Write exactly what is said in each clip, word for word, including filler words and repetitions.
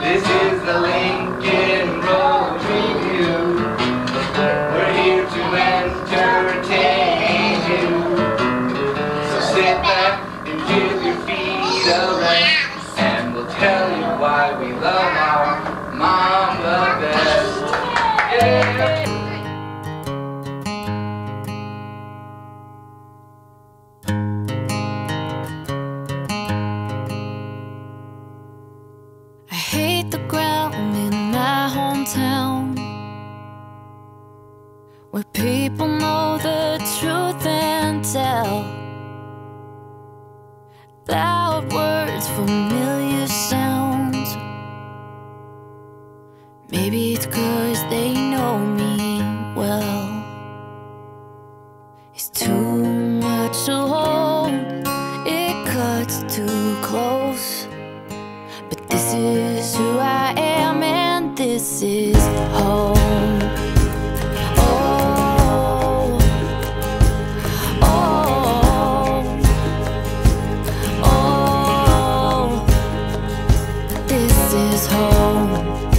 This is the Lincoln Road Review. We're here to entertain you. So sit back and give your feet a rest, and we'll tell you why we love our mom the best. Yeah. I hate the ground in my hometown, where people know the truth and tell. Loud words, familiar sounds. Maybe it's 'cause they know me well. It's too much to hold, it cuts too close. But this is who I am, and this is home. Oh, oh, oh, this is home.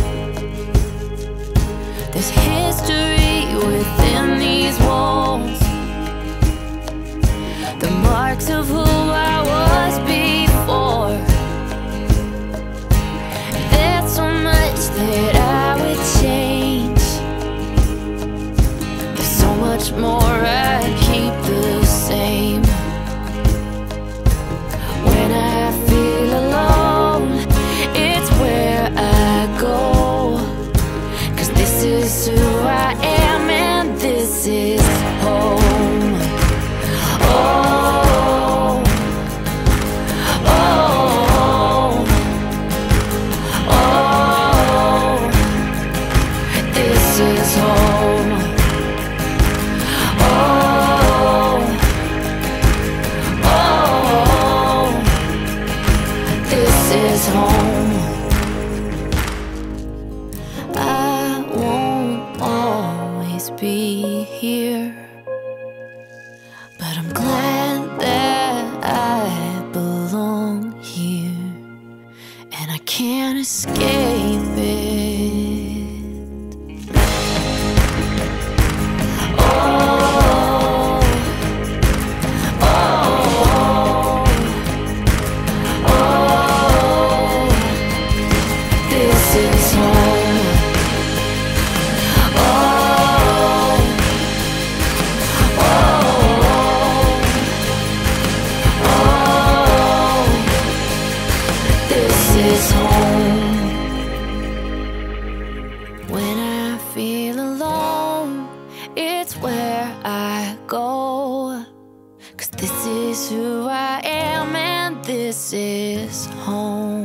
There's history within these walls, the marks of who I was before. That I would change. There's so much more I'd keep the same. When I feel alone, it's where I go. 'Cause this is who I am, and this is home. Oh, oh, oh, this is home. Oh, oh, this is home. I won't always be here, but I'm glad that I belong here, and I can't escape it. Oh, oh, oh, this is home. Oh, oh, oh, this is home. When I feel alone, it's where I go. 'Cause this is who I am, and this is home.